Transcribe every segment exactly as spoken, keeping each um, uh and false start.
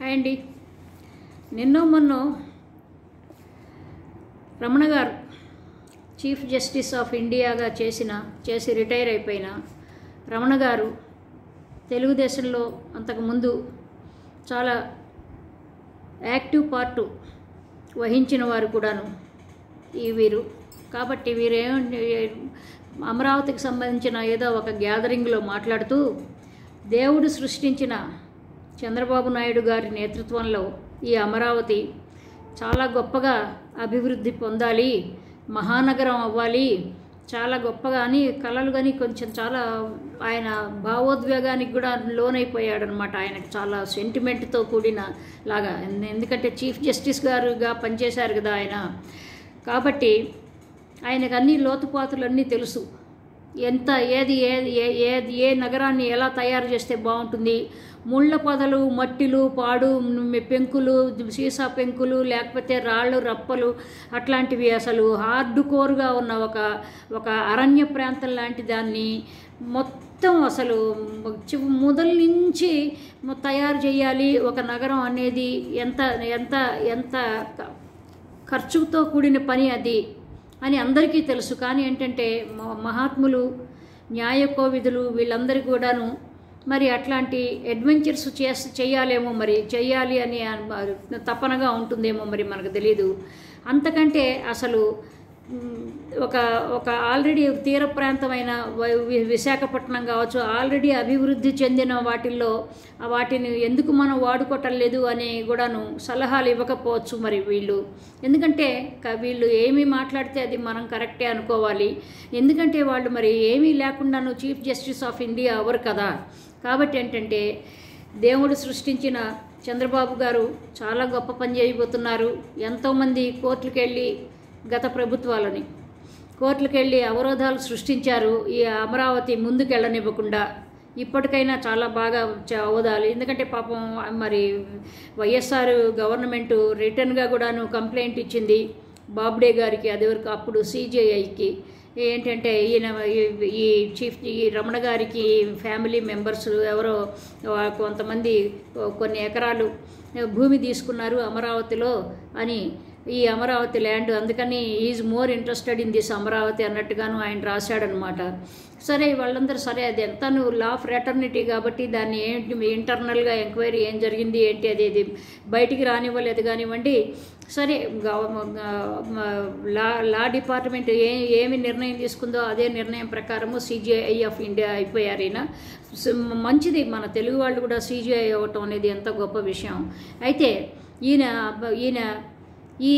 Hi అండి. నిన్నో మొన్నో రమణ గారు చీఫ్ జస్టిస్ ఆఫ్ ఇండియాగా చేసిన చేసి రిటైర్ అయిపోయిన రమణ గారు తెలుగుదేశంలో అంతకుముందు చాలా యాక్టివ్ పార్ట్ వహించిన వారు కూడాను ఈ వీరు. కాబట్టి వీరేం అమరావతికి సంబంధించిన ఏదో ఒక గ్యాదరింగ్లో మాట్లాడుతూ దేవుడు సృష్టించిన చంద్రబాబు నాయుడు గారి నేతృత్వంలో ఈ అమరావతి చాలా గొప్పగా అభివృద్ధి పొందాలి, మహానగరం అవ్వాలి, చాలా గొప్పగా అని కలలు కానీ కొంచెం చాలా ఆయన భావోద్వేగానికి కూడా లోనైపోయాడనమాట. ఆయనకు చాలా సెంటిమెంట్తో కూడిన లాగా, ఎందుకంటే చీఫ్ జస్టిస్ గారుగా పనిచేశారు కదా ఆయన. కాబట్టి ఆయనకు అన్ని లోతుపాతులన్నీ తెలుసు. ఎంత ఏది ఏది ఏది ఏ నగరాన్ని ఎలా తయారు చేస్తే బాగుంటుంది, ముళ్ళ పొదలు, మట్టిలు, పాడు పెంకులు, సీసా పెంకులు, లేకపోతే రాళ్ళు రప్పలు, అట్లాంటివి అసలు హార్డ్ కోర్గా ఉన్న ఒక ఒక అరణ్య ప్రాంతం లాంటి దాన్ని మొత్తం అసలు మొదల నుంచి తయారు చేయాలి. ఒక నగరం అనేది ఎంత ఎంత ఎంత ఖర్చుతో కూడిన పని అది అని అందరికీ తెలుసు. కానీ ఏంటంటే మహాత్ములు, న్యాయకోవిధులు వీళ్ళందరికీ కూడాను మరి అట్లాంటి అడ్వెంచర్స్ చేసి చేయాలేమో, మరి చెయ్యాలి అని తపనగా ఉంటుందేమో, మరి మనకు తెలీదు. అంతకంటే అసలు ఒక ఒక ఆల్రెడీ తీర ప్రాంతమైన విశాఖపట్నం కావచ్చు, ఆల్రెడీ అభివృద్ధి చెందిన వాటిల్లో వాటిని ఎందుకు మనం వాడుకోవటం లేదు అని కూడాను సలహాలు ఇవ్వకపోవచ్చు మరి వీళ్ళు. ఎందుకంటే వీళ్ళు ఏమీ మాట్లాడితే అది మనం కరెక్టే అనుకోవాలి. ఎందుకంటే వాళ్ళు మరి ఏమీ లేకుండాను చీఫ్ జస్టిస్ ఆఫ్ ఇండియా అవ్వరు కదా. కాబట్టి ఏంటంటే దేవుడు సృష్టించిన చంద్రబాబు గారు చాలా గొప్ప పని చేయబోతున్నారు. ఎంతోమంది కోర్టులకు వెళ్ళి గత ప్రభుత్వాలని కోర్టులకు వెళ్ళి అవరోధాలు సృష్టించారు ఈ అమరావతి ముందుకు వెళ్ళనివ్వకుండా. ఇప్పటికైనా చాలా బాగా అవదాలి. ఎందుకంటే పాపం మరి వైఎస్ఆర్ గవర్నమెంటు రిటర్న్గా కూడాను కంప్లైంట్ ఇచ్చింది బాబ్డే గారికి, అది వరకు అప్పుడు సిజేఐకి. ఏంటంటే ఈయన ఈ చీఫ్ ఈ రమణ గారికి ఫ్యామిలీ మెంబర్స్ ఎవరో కొంతమంది కొన్ని ఎకరాలు భూమి తీసుకున్నారు అమరావతిలో అని, ఈ అమరావతి ల్యాండ్, అందుకని is more interested in this Amaravati అన్నట్టుగాను ఆయన రాశాడనమాట. సరే వాళ్ళందరూ సరే అది ఎంత నువ్వు లా ఆఫ్ ఫ్రాటర్నిటీ కాబట్టి దాన్ని ఏంటి ఇంటర్నల్గా ఎంక్వైరీ ఏం జరిగింది ఏంటి అది ఇది బయటికి రానివ్వలేదు కానివ్వండి. సరే లా లా డిపార్ట్మెంట్ ఏ ఏమి నిర్ణయం తీసుకుందో అదే నిర్ణయం ప్రకారము సిజిఐ ఆఫ్ ఇండియా అయిపోయారు ఈయన. మంచిది, మన తెలుగు వాళ్ళు కూడా సిజిఐ అవ్వటం అనేది ఎంత గొప్ప విషయం. అయితే ఈయన ఈయన ఈ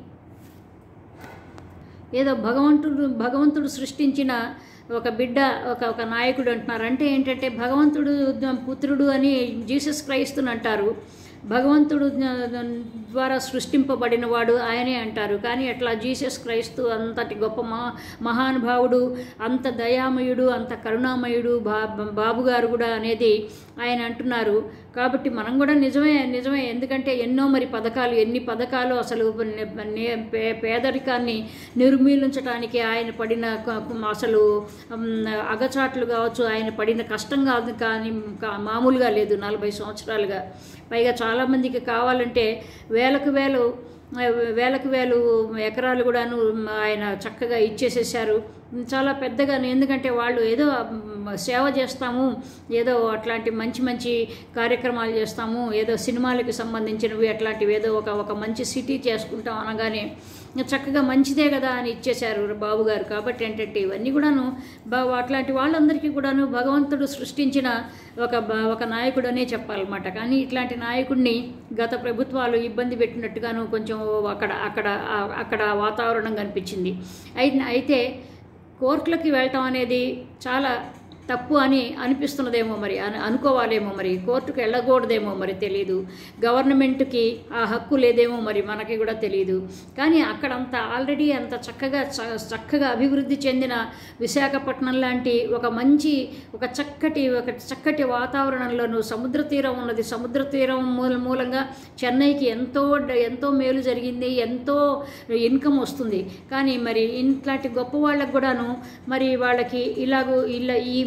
ఏదో భగవంతుడు భగవంతుడు సృష్టించిన ఒక బిడ్డ, ఒక ఒక నాయకుడు అంటున్నారు. అంటే ఏంటంటే భగవంతుడు పుత్రుడు అని జీసస్ క్రైస్తుని అంటారు, భగవంతుడు ద్వారా సృష్టింపబడిన వాడు ఆయనే అంటారు. కానీ అట్లా జీసస్ క్రైస్తు అంతటి గొప్ప మహా మహానుభావుడు, అంత దయామయుడు, అంత కరుణామయుడు బా బాబుగారు కూడా అనేది ఆయన అంటున్నారు. కాబట్టి మనం కూడా నిజమే నిజమే ఎందుకంటే ఎన్నో మరి పథకాలు ఎన్ని పథకాలు అసలు పేదరికాన్ని నిర్మూలించడానికి ఆయన పడిన అసలు అగచాట్లు కావచ్చు, ఆయన పడిన కష్టం కాదు కానీ మామూలుగా లేదు. నలభై సంవత్సరాలుగా పైగా చాలామందికి కావాలంటే వేలకు వేలు వేలకు వేలు ఎకరాలు కూడాను ఆయన చక్కగా ఇచ్చేసేసారు చాలా పెద్దగా. ఎందుకంటే వాళ్ళు ఏదో సేవ చేస్తాము, ఏదో అట్లాంటి మంచి మంచి కార్యక్రమాలు చేస్తాము, ఏదో సినిమాలకు సంబంధించినవి అట్లాంటివి ఏదో ఒక ఒక మంచి సిటీ చేసుకుంటాం అనగానే చక్కగా మంచిదే కదా అని ఇచ్చేశారు బాబు గారు. కాబట్టి ఏంటంటే ఇవన్నీ కూడాను బా అట్లాంటి వాళ్ళందరికీ కూడాను భగవంతుడు సృష్టించిన ఒక ఒక నాయకుడు అనే చెప్పాలన్నమాట. కానీ ఇట్లాంటి నాయకుడిని గత ప్రభుత్వాలు ఇబ్బంది పెట్టినట్టుగాను కొంచెం అక్కడ అక్కడ అక్కడ వాతావరణం కనిపించింది. అయితే అయితే కోర్టులకి వెళ్ళటం అనేది చాలా తప్పు అని అనిపిస్తున్నదేమో, మరి అని అనుకోవాలేమో, మరి కోర్టుకు వెళ్ళకూడదేమో మరి తెలీదు. గవర్నమెంట్కి ఆ హక్కు లేదేమో మరి మనకి కూడా తెలియదు. కానీ అక్కడంతా ఆల్రెడీ అంత చక్కగా చక్కగా అభివృద్ధి చెందిన విశాఖపట్నం లాంటి ఒక మంచి ఒక చక్కటి ఒక చక్కటి వాతావరణంలోనూ సముద్ర తీరం ఉన్నది. సముద్ర తీరం మూల మూలంగా చెన్నైకి ఎంతో ఎంతో మేలు జరిగింది, ఎంతో ఇన్కమ్ వస్తుంది. కానీ మరి ఇట్లాంటి గొప్ప వాళ్ళకు కూడాను మరి వాళ్ళకి ఇలాగూ ఇలా ఈ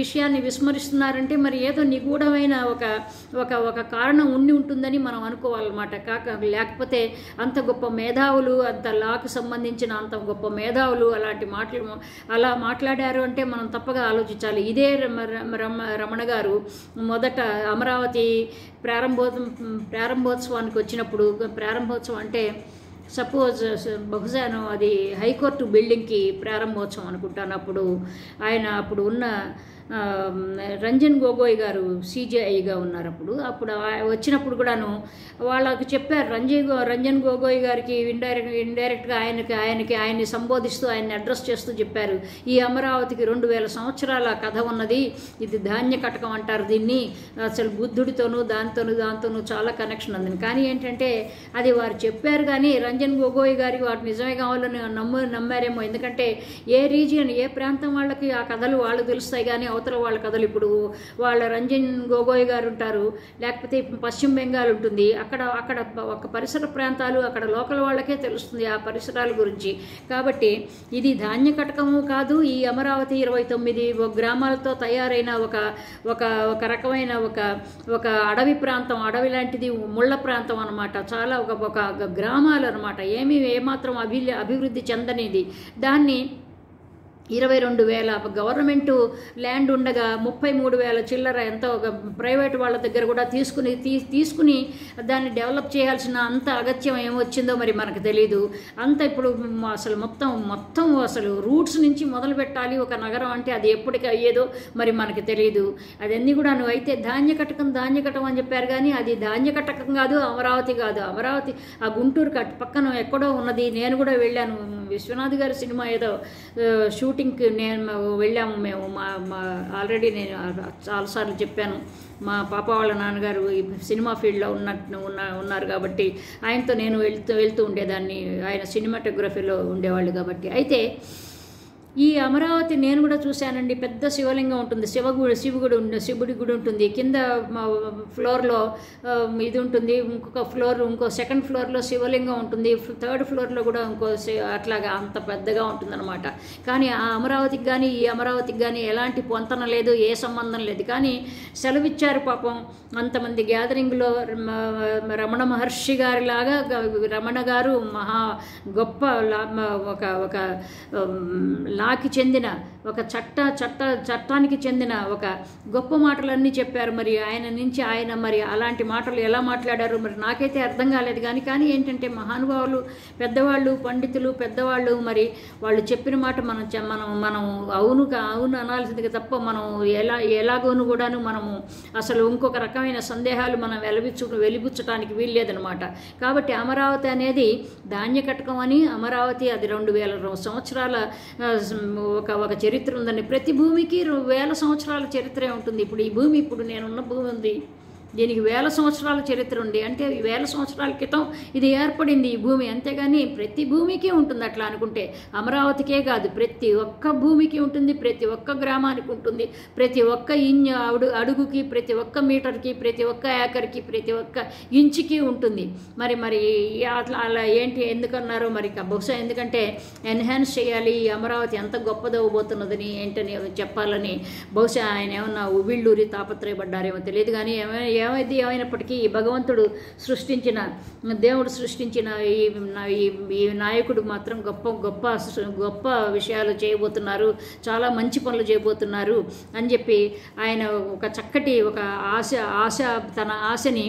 విషయాన్ని విస్మరిస్తున్నారంటే మరి ఏదో నిగూఢమైన ఒక ఒక ఒక కారణం ఉండి ఉంటుందని మనం అనుకోవాలన్నమాట. కాక లేకపోతే అంత గొప్ప మేధావులు, అంత లాకు సంబంధించిన అంత గొప్ప మేధావులు అలాంటి మాటలు అలా మాట్లాడారు అంటే మనం తప్పగా ఆలోచించాలి. ఇదే రమణ గారు మొదట అమరావతి ప్రారంభో ప్రారంభోత్సవానికి వచ్చినప్పుడు, ప్రారంభోత్సవం అంటే సపోజ్ బహుశాను అది హైకోర్టు బిల్డింగ్కి ప్రారంభోత్సవం అనుకుంటాను. అప్పుడు ఆయన అప్పుడు ఉన్న రంజన్ గొగోయ్ గారు సీజేఐగా ఉన్నారు. అప్పుడు అప్పుడు వచ్చినప్పుడు కూడాను వాళ్ళకి చెప్పారు, రంజన్ రంజన్ గొగోయ్ గారికి ఇండైరెక్ట్ ఇండైరెక్ట్గా ఆయనకి ఆయనకి ఆయన్ని సంబోధిస్తూ ఆయన్ని అడ్రస్ చేస్తూ చెప్పారు, ఈ అమరావతికి రెండు వేల సంవత్సరాల కథ ఉన్నది, ఇది ధాన్య కటకం అంటారు దీన్ని, అసలు బుద్ధుడితోనూ దానితోనూ దాంతోనూ చాలా కనెక్షన్ ఉంది. కానీ ఏంటంటే అది వారు చెప్పారు కానీ రంజన్ గొగోయ్ గారికి వారు నిజమే కావాలని నమ్ము నమ్మారేమో. ఎందుకంటే ఏ రీజియన్ ఏ ప్రాంతం వాళ్ళకి ఆ కథలు వాళ్ళు తెలుస్తాయి కానీ అవతల వాళ్ళ కథలు. ఇప్పుడు వాళ్ళ రంజన్ గొగోయ్ గారు ఉంటారు, లేకపోతే పశ్చిమ బెంగాల్ ఉంటుంది, అక్కడ అక్కడ ఒక పరిసర ప్రాంతాలు అక్కడ లోకల్ వాళ్ళకే తెలుస్తుంది ఆ పరిసరాల గురించి. కాబట్టి ఇది ధాన్య కటకము కాదు, ఈ అమరావతి ఇరవై తొమ్మిది గ్రామాలతో తయారైన ఒక ఒక ఒక రకమైన ఒక ఒక అడవి ప్రాంతం, అడవి లాంటిది, ముళ్ళ ప్రాంతం అనమాట. చాలా ఒక ఒక గ్రామాలు అనమాట, ఏమీ ఏమాత్రం అభి అభివృద్ధి చెందనిది. దాన్ని ఇరవై రెండు వేల గవర్నమెంటు ల్యాండ్ ఉండగా ముప్పై మూడు వేల చిల్లర ఎంతో ప్రైవేట్ వాళ్ళ దగ్గర కూడా తీసుకుని తీ తీసుకుని దాన్ని డెవలప్ చేయాల్సిన అంత అగత్యం ఏమొచ్చిందో మరి మనకు తెలీదు. అంత ఇప్పుడు అసలు మొత్తం మొత్తం అసలు రూట్స్ నుంచి మొదలు పెట్టాలి ఒక నగరం అంటే అది ఎప్పటికీ అయ్యేదో మరి మనకు తెలియదు. అదన్నీ కూడా నువ్వు అయితే ధాన్య కటకం ధాన్య కటకం అని చెప్పారు కానీ అది ధాన్య కటకం కాదు, అమరావతి కాదు. అమరావతి ఆ గుంటూరు కట్ పక్కన ఎక్కడో ఉన్నది. నేను కూడా వెళ్ళాను, విశ్వనాథ్ గారి సినిమా ఏదో షూటింగ్కి నేను వెళ్ళాము మేము. మా మా ఆల్రెడీ నేను చాలాసార్లు చెప్పాను, మా పాప వాళ్ళ నాన్నగారు ఈ సినిమా ఫీల్డ్లో ఉన్నట్టు ఉన్న ఉన్నారు కాబట్టి ఆయనతో నేను వెళ్తూ వెళ్తూ ఉండేదాన్ని, ఆయన సినిమాటోగ్రఫీలో ఉండేవాళ్ళు కాబట్టి. అయితే ఈ అమరావతి నేను కూడా చూశానండి. పెద్ద శివలింగం ఉంటుంది, శివగుడి శివుగుడి శివుడి గుడి ఉంటుంది. కింద ఫ్లోర్లో ఇది ఉంటుంది, ఇంకొక ఫ్లోర్ ఇంకో సెకండ్ ఫ్లోర్లో శివలింగం ఉంటుంది, థర్డ్ ఫ్లోర్లో కూడా ఇంకో అట్లాగా అంత పెద్దగా ఉంటుందన్నమాట. కానీ ఆ అమరావతికి కానీ ఈ అమరావతికి కానీ ఎలాంటి పొంతన లేదు, ఏ సంబంధం లేదు. కానీ సెలవిచ్చారు పాపం అంతమంది గ్యాదరింగ్లో. రమణ మహర్షి గారిలాగా రమణ గారు మహా గొప్ప ఒక ఒక లాకి చెందిన ఒక చట్ట చట్ట చట్టానికి చెందిన ఒక గొప్ప మాటలన్నీ చెప్పారు. మరి ఆయన నుంచి ఆయన మరి అలాంటి మాటలు ఎలా మాట్లాడారు మరి నాకైతే అర్థం కాలేదు. కానీ కానీ ఏంటంటే మహానుభావులు, పెద్దవాళ్ళు, పండితులు, పెద్దవాళ్ళు మరి వాళ్ళు చెప్పిన మాట మనం మనం మనం అవును అవును అనాల్సిందిగా తప్ప మనం ఎలా ఎలాగోను కూడాను మనము అసలు ఇంకొక రకమైన సందేహాలు మనం వెలిబుచ్చు వెలిబుచ్చడానికి వీల్లేదనమాట. కాబట్టి అమరావతి అనేది ధాన్య కటకం అని, అమరావతి అది రెండు వేల సంవత్సరాల ఒక ఒక చరిత్ర ఉందండి. ప్రతి భూమికి వేల సంవత్సరాల చరిత్రే ఉంటుంది. ఇప్పుడు ఈ భూమి, ఇప్పుడు నేనున్న భూమి ఉంది, దీనికి వేల సంవత్సరాల చరిత్ర ఉంది. అంటే వేల సంవత్సరాల క్రితం ఇది ఏర్పడింది ఈ భూమి, అంతేగాని ప్రతి భూమికి ఉంటుంది. అట్లా అనుకుంటే అమరావతికే కాదు, ప్రతి ఒక్క భూమికి ఉంటుంది, ప్రతి ఒక్క గ్రామానికి ఉంటుంది, ప్రతి ఒక్క ఇంచ్ అడు అడుగుకి, ప్రతి ఒక్క మీటర్కి, ప్రతి ఒక్క ఏకర్కి, ప్రతి ఒక్క ఇంచుకి ఉంటుంది. మరి మరి అట్లా అలా ఏంటి ఎందుకన్నారో మరి బహుశా ఎందుకంటే ఎన్హాన్స్ చేయాలి, ఈ అమరావతి ఎంత గొప్పదవబోతున్నదని ఏంటని చెప్పాలని బహుశా ఆయన ఏమన్నా ఉవ్విళ్ళూరి తాపత్రయపడ్డారేమో తెలియదు. కానీ ఏమైనా ఏమైంది ఏమైనప్పటికీ భగవంతుడు సృష్టించిన, దేవుడు సృష్టించిన ఈ ఈ నాయకుడు మాత్రం గొప్ప గొప్ప గొప్ప విషయాలు చేయబోతున్నారు, చాలా మంచి పనులు చేయబోతున్నారు అని చెప్పి ఆయన ఒక చక్కటి ఒక ఆశ ఆశ తన ఆశని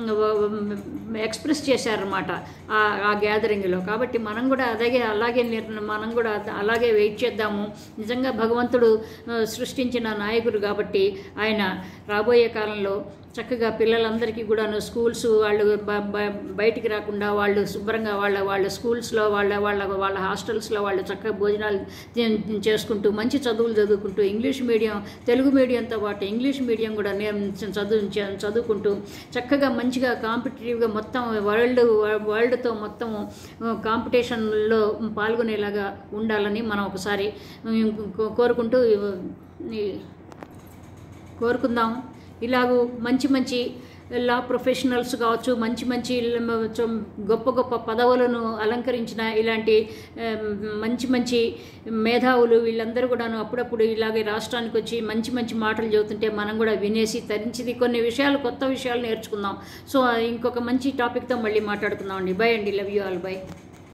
ఎక్స్ప్రెస్ చేశారన్నమాట ఆ గ్యాదరింగ్లో. కాబట్టి మనం కూడా అలాగే అలాగే మనం కూడా అలాగే వెయిట్ చేద్దాము. నిజంగా భగవంతుడు సృష్టించిన నాయకుడు కాబట్టి ఆయన రాబోయే కాలంలో చక్కగా పిల్లలందరికీ కూడాను స్కూల్స్ వాళ్ళు బయటికి రాకుండా వాళ్ళు శుభ్రంగా వాళ్ళ వాళ్ళ స్కూల్స్లో వాళ్ళ వాళ్ళ వాళ్ళ హాస్టల్స్లో వాళ్ళు చక్కగా భోజనాలు చేసుకుంటూ మంచి చదువులు చదువుకుంటూ ఇంగ్లీష్ మీడియం, తెలుగు మీడియంతో పాటు ఇంగ్లీష్ మీడియం కూడా చదువు చదువుకుంటూ చక్కగా మంచిగా కాంపిటేటివ్గా మొత్తం వరల్డ్ వరల్డ్తో మొత్తం కాంపిటీషన్లో పాల్గొనేలాగా ఉండాలని మనం ఒకసారి కోరుకుంటూ కోరుకుందాం. ఇలాగూ మంచి మంచి లా ప్రొఫెషనల్స్ కావచ్చు, మంచి మంచి గొప్ప గొప్ప పదవులను అలంకరించిన ఇలాంటి మంచి మంచి మేధావులు వీళ్ళందరూ కూడాను అప్పుడప్పుడు ఇలాగే రాష్ట్రానికి వచ్చి మంచి మంచి మాటలు చెబుతుంటే మనం కూడా వినేసి తరించింది కొన్ని విషయాలు, కొత్త విషయాలు నేర్చుకుందాం. సో ఇంకొక మంచి టాపిక్తో మళ్ళీ మాట్లాడుకుందాం అండి. బై అండి. Love you all. బై.